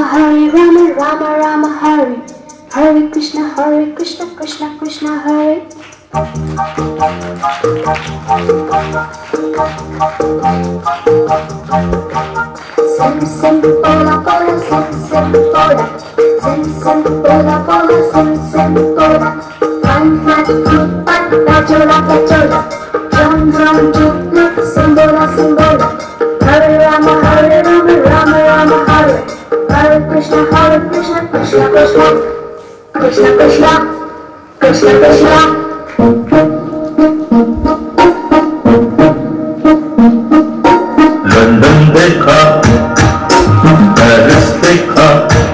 Hare Rama, Rama Rama Hare, Hare Krishna, Krishna Krishna Hare. Sim bola bola, sim bola, sim bola bola, sim bola. Pan mat fruit pan, pachola, drum tuk simbola. Hare Rama, Rama Rama Hare, Hare Krishna, Krishna Krishna. London देखा, Paris देखा,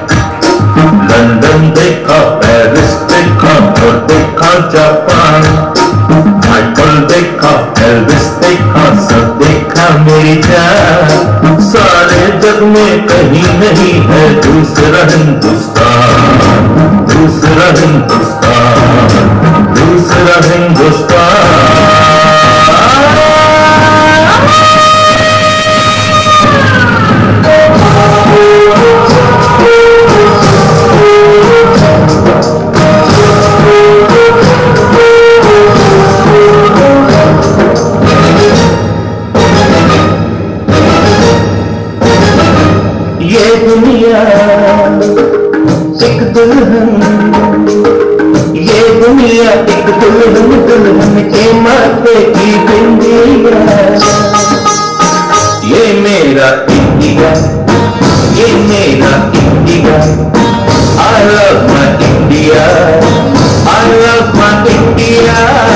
London देखा, Paris देखा और देखा Japan. Michael देखा, Elvis देखा, सब देखा मेरी जान। सारे जग में कहीं नहीं है दूसरा हिंदुस्तान, दूसरा हिंदुस्तान, दूसरा हिंदुस्तान। ये दुनिया एक दुल्हन, ये दुनिया एक दुल्हन, दुल्हन के माथे की बिंदिया। ये मेरा इंडिया, ये मेरा India. I love my India, I love my India।